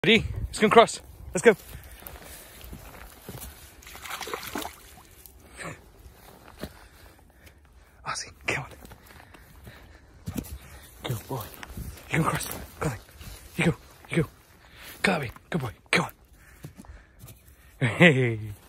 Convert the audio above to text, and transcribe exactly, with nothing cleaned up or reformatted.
Ready? Let's go across. Let's go. Ozzy, come on. Good boy. You can cross. Come on. You go. You go. Cubby. Good boy. Come on. Hey.